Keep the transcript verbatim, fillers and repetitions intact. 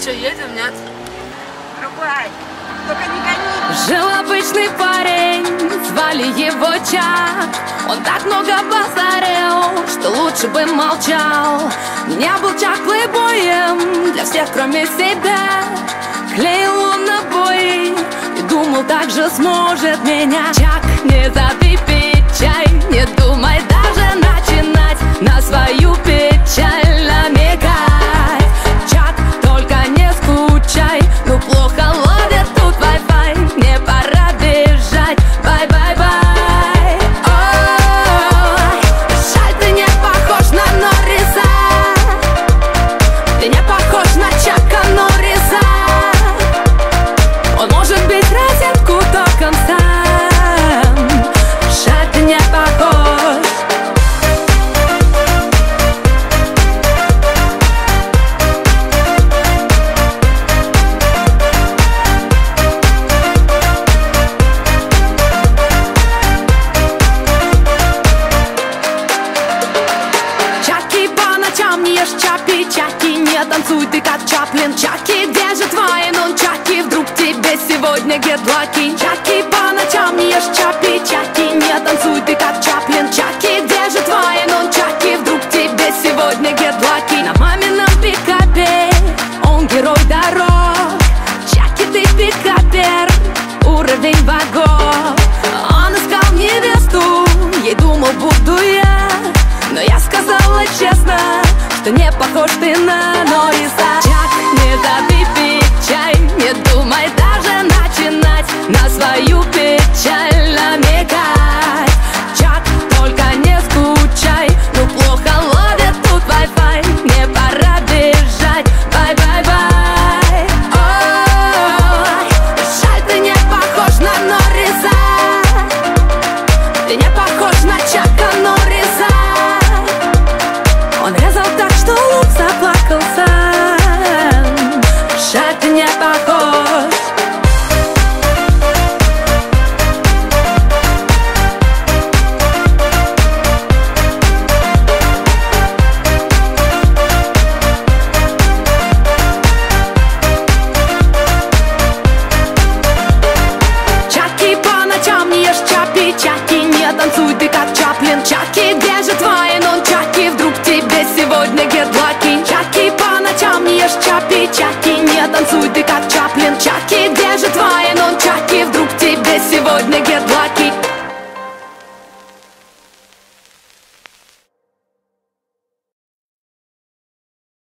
что, едем, нет? Рубай, только не гони. Жил обычный парень, звали его Чак. Он так много базарил, что лучше бы молчал. Не был Чак плейбоем для всех, кроме себя. Клеил он набои и думал, так же сможет меня. Чак, не забей пить чай, не думай даже начинать на свою печаль намекать. Чак, только не скучай, ну плохо ловит тут Wi-Fi. Мне пора бежать, бай-бай-бай. Ой, жаль, ты не похож на Норриса. Ты не похож на Чака Норриса. Он может быть розетку током сам. Жаль, ты не похож. Чаки, по ночам не ешь чапи. Чаки, не танцуй ты как Чаплин. Чаки, где же твои нунчаки? Вдруг тебе сегодня гедлаки. Чаки, по ночам не ешь чапи. Чаки, не танцуй ты как Чаплин. Чаки, где же твои нунчаки? Вдруг тебе сегодня гедлаки. На мамином пикапе он герой дорог. Чаки, ты пикапер, уровень богов. Он искал невесту, ей думал, буду я. Но я сказала честно, что не похож ты на Норриса. Чак, не забей пить чай, не думай даже начинать на свою печаль намекать. Чак, только не скучай, ну плохо ловит тут Wi-Fi. Мне пора бежать, бай-бай-бай. Ой, жаль, ты не похож на Норриса. Ты не похож на Чака Норриса. Он резал так, что лук заплакался. Жаль, ты не похож. Чаки, по ночам не ешь чапи. Чаки, не танцуй ты как Чаплин. Чаки, где же твои нунчаки? Вдруг тебе сегодня гедлаки. Чаки, по ночам не ешь чапи. Чаки, не танцуй ты как Чаплин.